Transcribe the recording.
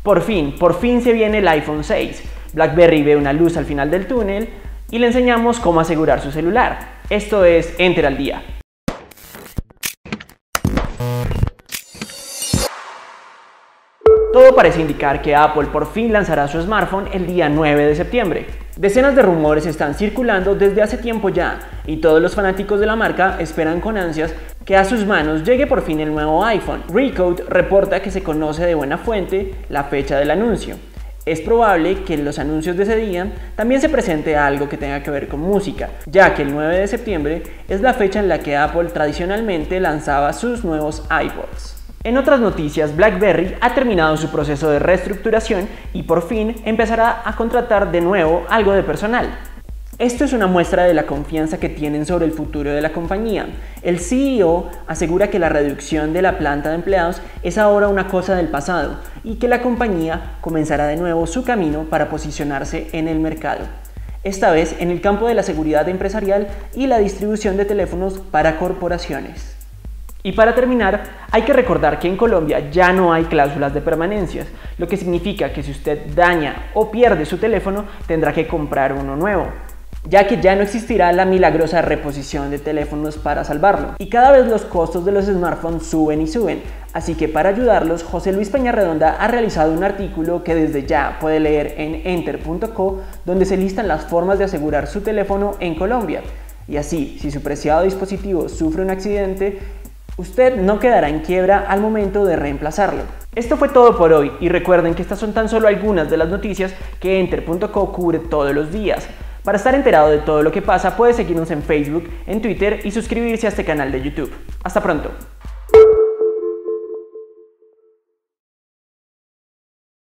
Por fin se viene el iPhone 6. BlackBerry ve una luz al final del túnel y le enseñamos cómo asegurar su celular. Esto es Enter al Día. Todo parece indicar que Apple por fin lanzará su smartphone el día 9 de septiembre. Decenas de rumores están circulando desde hace tiempo ya, y todos los fanáticos de la marca esperan con ansias que a sus manos llegue por fin el nuevo iPhone. Recode reporta que se conoce de buena fuente la fecha del anuncio. Es probable que en los anuncios de ese día también se presente algo que tenga que ver con música, ya que el 9 de septiembre es la fecha en la que Apple tradicionalmente lanzaba sus nuevos iPods. En otras noticias, BlackBerry ha terminado su proceso de reestructuración y por fin empezará a contratar de nuevo algo de personal. Esto es una muestra de la confianza que tienen sobre el futuro de la compañía. El CEO asegura que la reducción de la planta de empleados es ahora una cosa del pasado y que la compañía comenzará de nuevo su camino para posicionarse en el mercado. Esta vez en el campo de la seguridad empresarial y la distribución de teléfonos para corporaciones. Y para terminar, hay que recordar que en Colombia ya no hay cláusulas de permanencias, lo que significa que si usted daña o pierde su teléfono, tendrá que comprar uno nuevo, ya que ya no existirá la milagrosa reposición de teléfonos para salvarlo. Y cada vez los costos de los smartphones suben y suben, así que para ayudarlos, José Luis Peñarredonda ha realizado un artículo que desde ya puede leer en enter.co, donde se listan las formas de asegurar su teléfono en Colombia. Y así, si su preciado dispositivo sufre un accidente, usted no quedará en quiebra al momento de reemplazarlo. Esto fue todo por hoy y recuerden que estas son tan solo algunas de las noticias que enter.co cubre todos los días. Para estar enterado de todo lo que pasa, puede seguirnos en Facebook, en Twitter y suscribirse a este canal de YouTube. Hasta pronto.